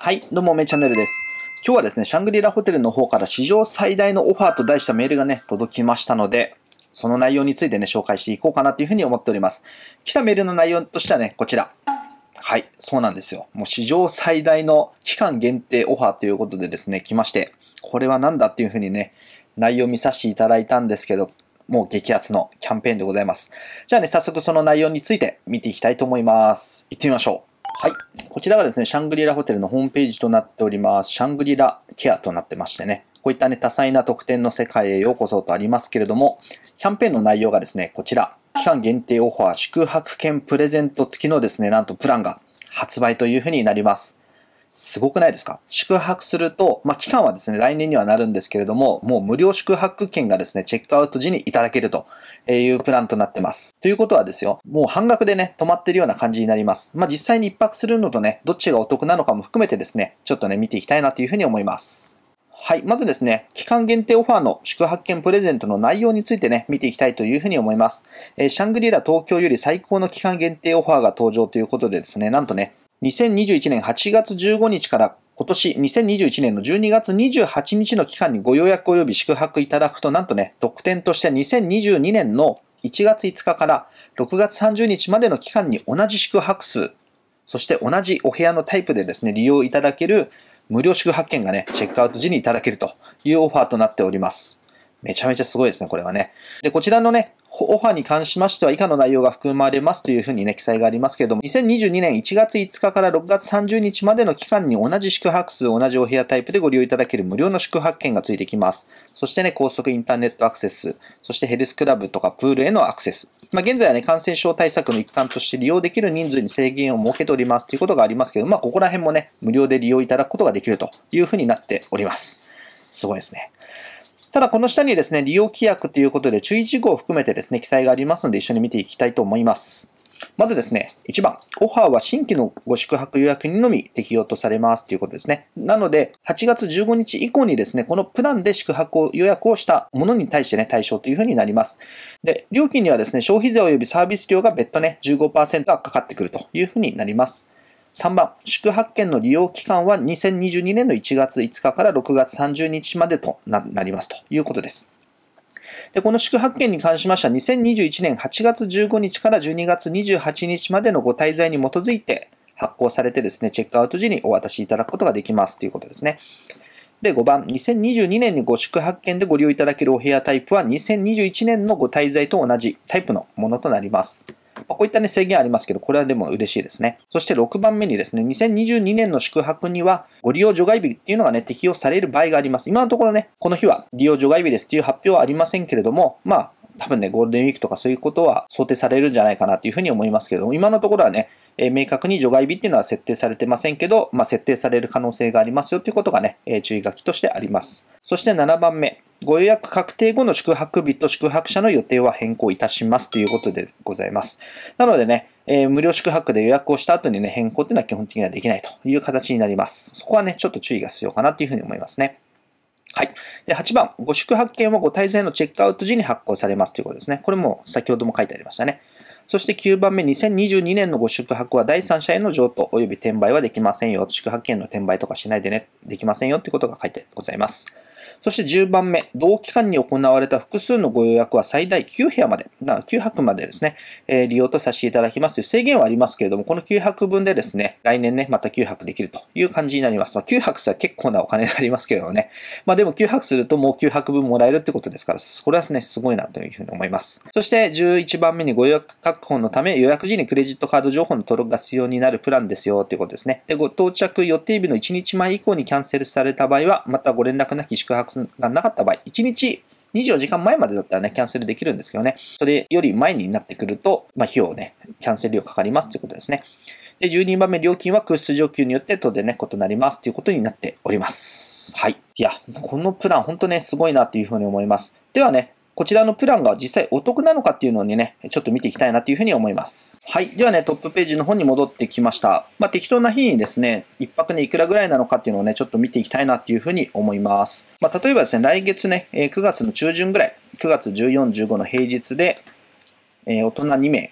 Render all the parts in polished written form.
はい、どうも、めチャンネルです。今日はですね、シャングリラホテルの方から史上最大のオファーと題したメールがね、届きましたので、その内容についてね、紹介していこうかなというふうに思っております。来たメールの内容としてはね、こちら。はい、そうなんですよ。もう史上最大の期間限定オファーということでですね、来まして、これは何だっていうふうにね、内容を見させていただいたんですけど、もう激アツのキャンペーンでございます。じゃあね、早速その内容について見ていきたいと思います。行ってみましょう。はい。こちらがですね、シャングリラホテルのホームページとなっております。シャングリラケアとなってましてね、こういったね、多彩な特典の世界へようこそとありますけれども、キャンペーンの内容がですね、こちら、期間限定オファー宿泊券プレゼント付きのですね、なんとプランが発売というふうになります。すごくないですか？宿泊すると、期間はですね、来年にはなるんですけれども、もう無料宿泊券がですね、チェックアウト時にいただけるというプランとなってます。ということはですよ、もう半額でね、泊まってるような感じになります。実際に一泊するのとね、どっちがお得なのかも含めてですね、ちょっとね、見ていきたいなというふうに思います。はい。まずですね、期間限定オファーの宿泊券プレゼントの内容についてね、見ていきたいというふうに思います。シャングリラ東京より最高の期間限定オファーが登場ということでですね、なんとね、2021年8月15日から今年2021年の12月28日の期間にご予約及び宿泊いただくと、なんとね、特典として2022年の1月5日から6月30日までの期間に同じ宿泊数、そして同じお部屋のタイプでですね、利用いただける無料宿泊券がね、チェックアウト時にいただけるというオファーとなっております。めちゃめちゃすごいですね、これはね。で、こちらのね、オファーに関しましては以下の内容が含まれますというふうにね、記載がありますけれども、2022年1月5日から6月30日までの期間に同じ宿泊数、同じお部屋タイプでご利用いただける無料の宿泊券がついてきます。そしてね、高速インターネットアクセス、そしてヘルスクラブとかプールへのアクセス。現在はね、感染症対策の一環として利用できる人数に制限を設けておりますということがありますけど、ここら辺もね、無料で利用いただくことができるというふうになっております。すごいですね。ただこの下にですね、利用規約ということで注意事項を含めてですね、記載がありますので一緒に見ていきたいと思います。まずですね、1番、オファーは新規のご宿泊予約にのみ適用とされますということですね。なので、8月15日以降にですね、このプランで宿泊を予約をしたものに対してね、対象というふうになります。で、料金にはですね、消費税及びサービス料が別途ね、15% がかかってくるというふうになります。3番、宿泊券の利用期間は2022年の1月5日から6月30日までとなりますということです。で、この宿泊券に関しましては、2021年8月15日から12月28日までのご滞在に基づいて発行されてですね、チェックアウト時にお渡しいただくことができますということですね。で、5番、2022年にご宿泊券でご利用いただけるお部屋タイプは2021年のご滞在と同じタイプのものとなります。こういったね、制限ありますけど、これはでも嬉しいですね。そして6番目にですね、2022年の宿泊には、ご利用除外日っていうのがね、適用される場合があります。今のところね、この日は利用除外日ですっていう発表はありませんけれども、多分ね、ゴールデンウィークとかそういうことは想定されるんじゃないかなというふうに思いますけども、今のところはね、明確に除外日っていうのは設定されてませんけど、設定される可能性がありますよということがね、注意書きとしてあります。そして7番目、ご予約確定後の宿泊日と宿泊者の予定は変更いたしますということでございます。なのでね、無料宿泊で予約をした後にね、変更っていうのは基本的にはできないという形になります。そこはね、ちょっと注意が必要かなというふうに思いますね。はい。で、8番、ご宿泊券はご滞在のチェックアウト時に発行されますということですね。これも先ほども書いてありましたね。そして9番目、2022年のご宿泊は第三者への譲渡及び転売はできませんよ。宿泊券の転売とかしないでね、できませんよということが書いてございます。そして10番目、同期間に行われた複数のご予約は最大9部屋まで、9泊までですね、利用とさせていただきますという制限はありますけれども、この9泊分でですね、来年ね、また9泊できるという感じになります。9泊したら結構なお金になりますけどね。でも9泊するともう9泊分もらえるってことですから、これはね、すごいなというふうに思います。そして11番目にご予約確保のため、予約時にクレジットカード情報の登録が必要になるプランですよということですね。で、ご到着予定日の1日前以降にキャンセルされた場合は、またご連絡なき宿泊がなかった場合、1日24時間前までだったらね、キャンセルできるんですけどね、それより前になってくると、費用ね、キャンセル料かかりますということですね。で、12番目、料金は空室状況によって当然ね、異なりますということになっております。はい。いや、このプラン、本当ね、すごいなというふうに思います。ではね、こちらのプランが実際お得なのかっていうのにね、ちょっと見ていきたいなというふうに思います。はい。ではね、トップページの方に戻ってきました。適当な日にですね、1泊ね、いくらぐらいなのかっていうのをね、ちょっと見ていきたいなっていうふうに思います。例えばですね、来月ね、9月の中旬ぐらい、9月14、15の平日で、大人2名、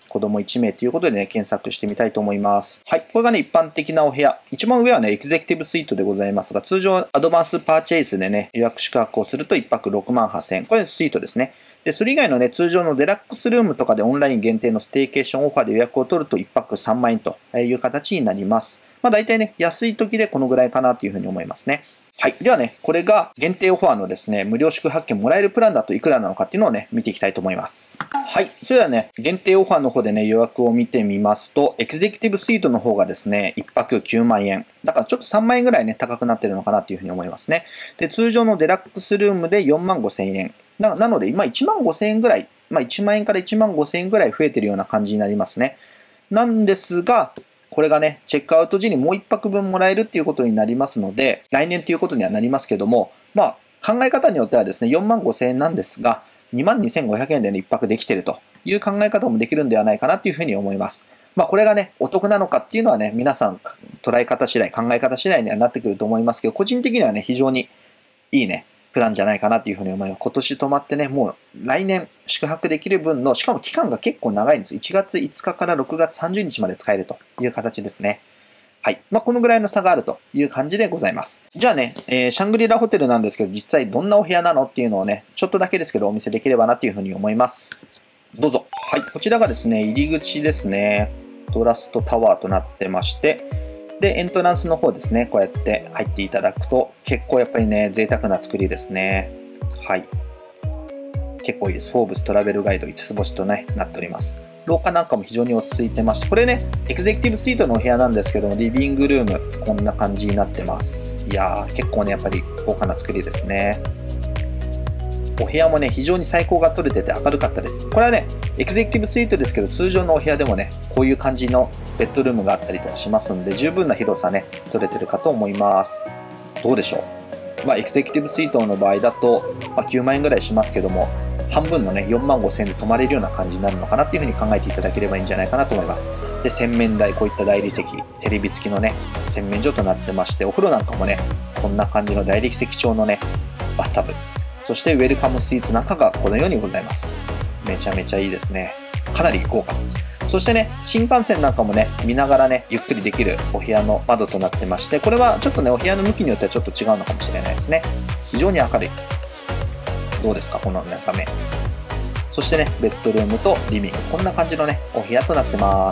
子供1名ということでね、検索してみたいと思います。はい。これがね、一般的なお部屋。一番上はね、エグゼクティブスイートでございますが、通常アドバンスパーチェイスでね、予約宿泊をすると1泊68,000円。これスイートですね。で、それ以外のね、通常のデラックスルームとかでオンライン限定のステーケーションオファーで予約を取ると1泊3万円という形になります。まあ大体ね、安い時でこのぐらいかなというふうに思いますね。はい。ではね、これが限定オファーのですね、無料宿泊券もらえるプランだといくらなのかっていうのをね、見ていきたいと思います。はい。それではね、限定オファーの方でね、予約を見てみますと、エグゼクティブスイートの方がですね、1泊9万円。だからちょっと3万円ぐらいね、高くなってるのかなというふうに思いますね。で、通常のデラックスルームで4万5千円。なので、今1万5千円ぐらい、まあ1万円から1万5千円ぐらい増えてるような感じになりますね。なんですが、これがね、チェックアウト時にもう1泊分もらえるっていうことになりますので、来年ということにはなりますけども、まあ、考え方によってはですね、4万5千円なんですが、22,500円でね、1泊できているという考え方もできるんではないかなというふうに思います。まあ、これがね、お得なのかっていうのはね、皆さん捉え方次第、考え方次第にはなってくると思いますけど、個人的にはね、非常にいいね、プランじゃないかなというふうに思います。今年泊まってね、もう来年宿泊できる分の、しかも期間が結構長いんです。1月5日から6月30日まで使えるという形ですね。はい。まあ、このぐらいの差があるという感じでございます。じゃあね、シャングリラホテルなんですけど、実際どんなお部屋なのっていうのをね、ちょっとだけですけどお見せできればなというふうに思います。どうぞ。はい。こちらがですね、入り口ですね。トラストタワーとなってまして、で、エントランスの方ですね、こうやって入っていただくと、結構やっぱりね、贅沢な作りですね。はい。結構いいです。フォーブストラベルガイド5つ星とね、なっております。廊下なんかも非常に落ち着いてまして、これね、エグゼクティブスイートのお部屋なんですけども、リビングルーム、こんな感じになってます。いやー、結構ね、やっぱり豪華な作りですね。お部屋もね、非常に採光が取れてて明るかったです。これはね、エグゼクティブスイートですけど、通常のお部屋でもね、こういう感じのベッドルームがあったりとかしますんで、十分な広さね、取れてるかと思います。どうでしょう。まあ、エグゼクティブスイートの場合だと、まあ、9万円ぐらいしますけども、半分のね、4万5千円で泊まれるような感じになるのかなっていうふうに考えていただければいいんじゃないかなと思います。で、洗面台、こういった大理石、テレビ付きのね、洗面所となってまして、お風呂なんかもね、こんな感じの大理石調のね、バスタブ。そしてウェルカムスイーツなんかがこのようにございます。めちゃめちゃいいですね。かなり豪華。そしてね、新幹線なんかもね、見ながらね、ゆっくりできるお部屋の窓となってまして、これはちょっとね、お部屋の向きによってはちょっと違うのかもしれないですね。非常に明るい。どうですか、この中目。そしてね、ベッドルームとリビング、こんな感じのね、お部屋となってます。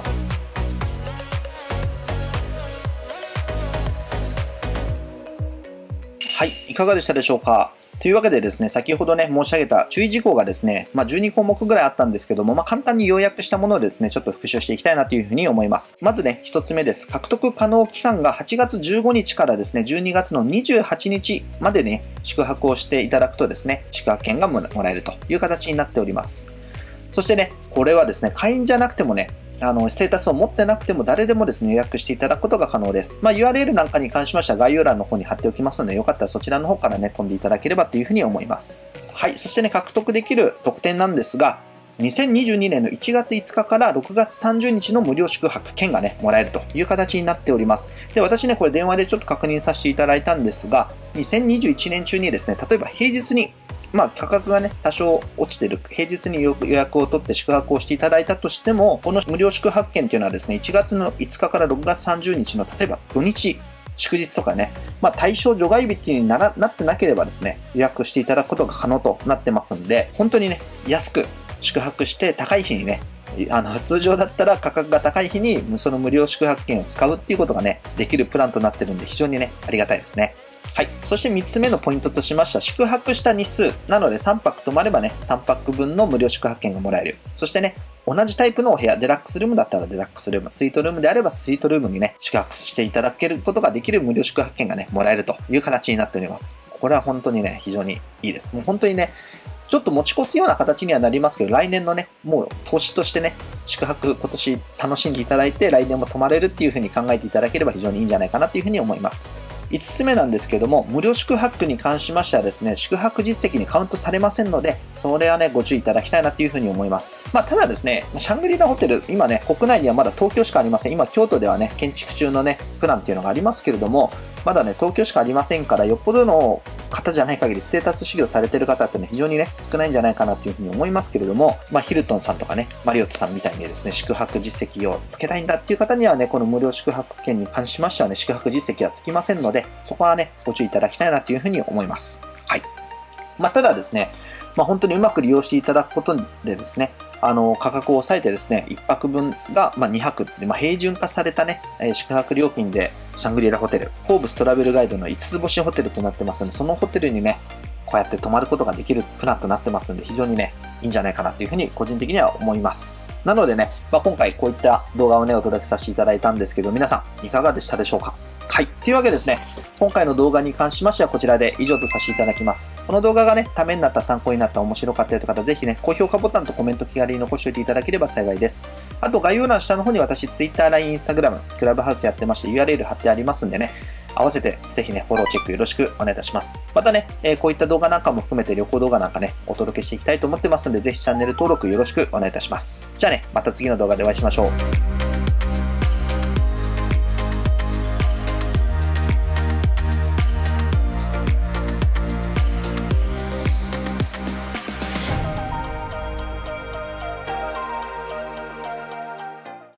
はい、いかがでしたでしょうか。というわけでですね、先ほどね、申し上げた注意事項がですね、12項目ぐらいあったんですけども、簡単に要約したものでですね、ちょっと復習していきたいなというふうに思います。まずね、1つ目です。獲得可能期間が8月15日からですね、12月の28日までね、宿泊をしていただくとですね、宿泊券がもらえるという形になっております。そしてね、これはですね、会員じゃなくてもね、ステータスを持ってなくても誰でもですね、予約していただくことが可能です。URL なんかに関しましては概要欄の方に貼っておきますので、よかったらそちらの方からね、飛んでいただければというふうに思います。はい、そしてね、獲得できる特典なんですが、2022年の1月5日から6月30日の無料宿泊券がね、もらえるという形になっております。で、私ね、これ電話でちょっと確認させていただいたんですが、2021年中にですね、例えば平日に価格がね、多少落ちてる、平日に予約を取って宿泊をしていただいたとしても、この無料宿泊券というのはですね、1月の5日から6月30日の、例えば土日、祝日とかね、対象除外日になってなければですね、予約していただくことが可能となってますんで、本当にね、安く宿泊して高い日にね、通常だったら価格が高い日にその無料宿泊券を使うっていうことがね、できるプランとなってるんで、非常にね、ありがたいですね。はい。そして3つ目のポイントとしましては、宿泊した日数。なので3泊泊まればね、3泊分の無料宿泊券がもらえる。そしてね、同じタイプのお部屋、デラックスルームだったらデラックスルーム、スイートルームであればスイートルームにね、宿泊していただけることができる無料宿泊券がね、もらえるという形になっております。これは本当にね、非常にいいです。もう本当にね、ちょっと持ち越すような形にはなりますけど、来年のね、もう投資としてね、宿泊今年楽しんでいただいて、来年も泊まれるっていう風に考えていただければ非常にいいんじゃないかなという風に思います。5つ目なんですけども、無料宿泊に関しましてはですね、宿泊実績にカウントされませんので、それはね、ご注意いただきたいなというふうに思います。ただですね、シャングリラホテル、今ね、国内にはまだ東京しかありません。今、京都ではね、建築中のね、プランっていうのがありますけれども、まだね、東京しかありませんから、よっぽどの方じゃない限り、ステータス修行されてる方ってね、非常にね、少ないんじゃないかなというふうに思いますけれども、ヒルトンさんとかね、マリオットさんみたいにですね、宿泊実績をつけたいんだっていう方にはね、この無料宿泊券に関しましてはね、宿泊実績はつきませんので、そこはね、ご注意いただきたいなというふうに思います。はい。ただですね、本当にうまく利用していただくことでですね、価格を抑えてですね、1泊分が、2泊で、平準化されたね、宿泊料金で、シャングリラホテル、フォーブストラベルガイドの5つ星ホテルとなってますので、そのホテルにね、こうやって泊まることができるプランとなってますんで、非常にね、いいんじゃないかなっていうふうに個人的には思います。なのでね、今回こういった動画をね、お届けさせていただいたんですけど、皆さんいかがでしたでしょうか？はい。というわけでですね、今回の動画に関しましてはこちらで以上とさせていただきます。この動画がね、ためになった、参考になった、面白かったという方、ぜひね、高評価ボタンとコメント気軽に残しておいていただければ幸いです。あと、概要欄下の方に私、Twitter、LINE、Instagram、クラブハウスやってまして URL 貼ってありますんでね、合わせてぜひね、フォローチェックよろしくお願いいたします。またね、こういった動画なんかも含めて旅行動画なんかね、お届けしていきたいと思ってますんで、ぜひチャンネル登録よろしくお願いいたします。じゃあね、また次の動画でお会いしましょう。